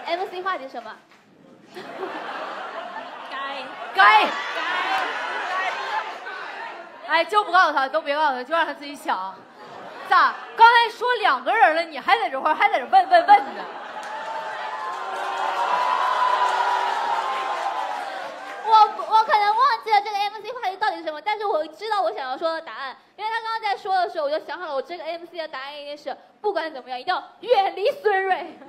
MC 话题是什么？ 该。哎，就不告诉他，都别告诉他，就让他自己想。咋？刚才说2个人了，你还在这块儿还在这问呢？ 我可能忘记了这个 MC 话题到底是什么，但是我知道我想要说的答案，因为他刚刚在说的时候，我就想好了，我这个 MC 的答案一定是不管怎么样，一定要远离孙瑞。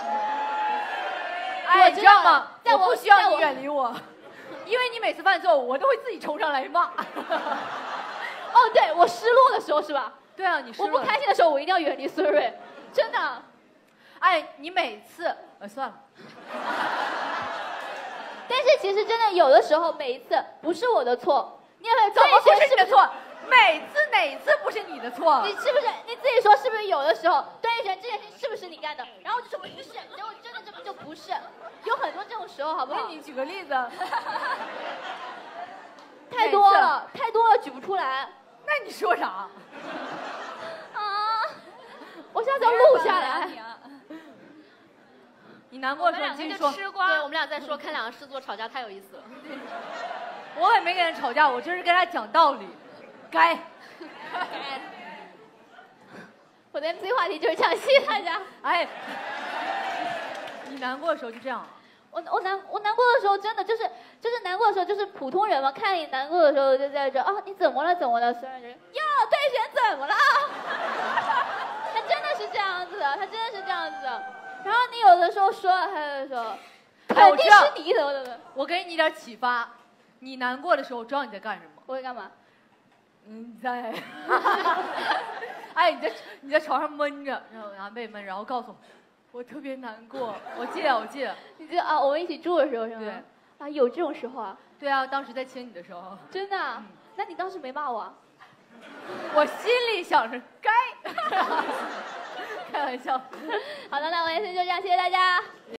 哎，你知道吗？我不需要你远离我，因为你每次犯错误，我都会自己冲上来骂。 哦，对，我失落的时候是吧？ 对啊，你失落。 我不开心的时候，我一定要远离孙瑞，真的。 哎，你每次，算了。 但是其实真的有的时候，每一次不是我的错，你也会怎么不是你的错？每次哪次不是你的错？ 你是不是你自己说是不是有的时候段奕璇这件事情是不是你干的？然后我就说不是，结果真的这么就不是，有很多这种时候，好不好？ 给你举个例子。 太多了，举不出来。 那你说啥？ 啊！我下次要录下来。 你难过的时候继续说。 吃瓜。对，我们俩在说看2个狮子座吵架太有意思了。 我也没跟人吵架，我就是跟他讲道理。该。 我的 MC 话题就是这样，谢谢大家。 哎，你难过的时候就这样。 我难过的时候真的就是难过的时候就是普通人嘛，看你难过的时候就在这啊，你怎么了？虽然人哟，段奕璇怎么了？他真的是这样子的，然后你有的时候说，他就说，肯定是你怎么。 我给你一点启发，你难过的时候，知道你在干什么？ 我会干嘛？ 你在，哎，你在床上闷着，然后拿被闷，然后告诉我特别难过。我记得。 你记得啊？我们一起住的时候是吗？ 对。 啊，有这种时候啊？ 对啊，当时在亲你的时候。 真的？那你当时没骂我啊？ 我心里想着该。开玩笑。 好的，那我也是就这样，谢谢大家。